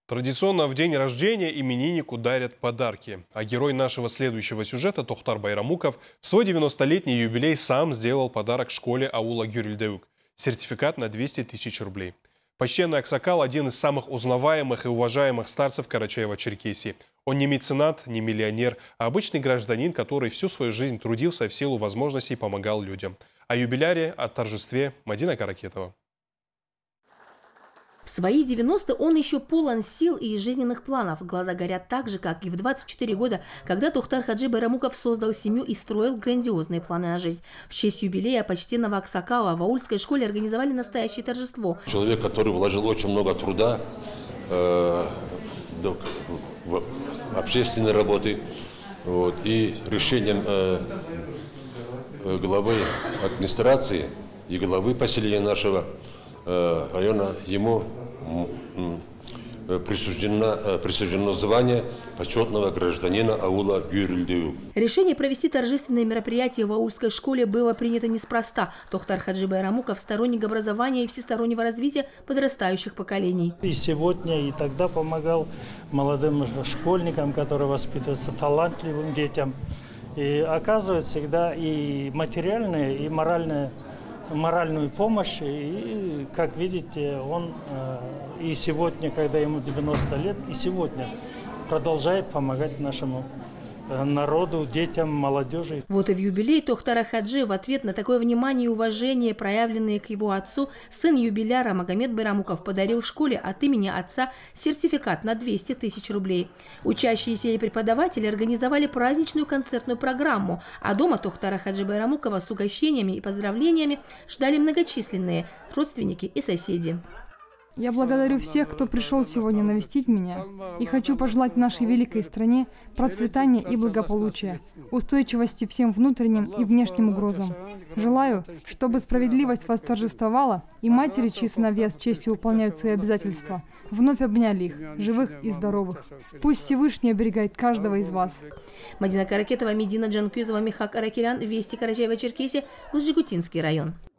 Традиционно в день рождения имениннику дарят подарки. А герой нашего следующего сюжета Тохтар Байрамуков в свой 90-летний юбилей сам сделал подарок школе аула Гюрильдеук – сертификат на 200 тысяч рублей. Почтенный Аксакал – один из самых узнаваемых и уважаемых старцев Карачаева-Черкесии. Он не меценат, не миллионер, а обычный гражданин, который всю свою жизнь трудился в силу возможностей и помогал людям. О юбиляре, о торжестве Мадина Каракетова. В свои 90 он еще полон сил и жизненных планов. Глаза горят так же, как и в 24 года, когда Тохтар Хаджи Байрамуков создал семью и строил грандиозные планы на жизнь. В честь юбилея почтенного Аксакала в аульской школе организовали настоящее торжество. Человек, который вложил очень много труда в общественные работы, и решением главы администрации и главы поселения нашего района ему присуждено звание почетного гражданина аула Гюрильдеук. Решение провести торжественное мероприятие в аульской школе было принято неспроста. Тохтар Хаджи Байрамуков – сторонник образования и всестороннего развития подрастающих поколений. И сегодня, и тогда помогал молодым школьникам, которые воспитываются, талантливым детям. И оказывает всегда и материальную, и моральную помощь. И, как видите, он и сегодня, когда ему 90 лет, и сегодня продолжает помогать нашему народу, детям, молодежи. Вот и в юбилей Тохтара Хаджи в ответ на такое внимание и уважение, проявленные к его отцу, сын юбиляра Магомед Байрамуков подарил школе от имени отца сертификат на 200 тысяч рублей. Учащиеся и преподаватели организовали праздничную концертную программу, а дома Тохтара Хаджи Байрамукова с угощениями и поздравлениями ждали многочисленные родственники и соседи. Я благодарю всех, кто пришел сегодня навестить меня, и хочу пожелать нашей великой стране процветания и благополучия, устойчивости всем внутренним и внешним угрозам. Желаю, чтобы справедливость восторжествовала, и матери, чьи сыновья с честью выполняют свои обязательства, вновь обняли их, живых и здоровых. Пусть Всевышний оберегает каждого из вас. Мадина Каракетова, Медина Джанкюзова, Михак Аракелян, Вести Карачаева-Черкесия, Узжигутинский район.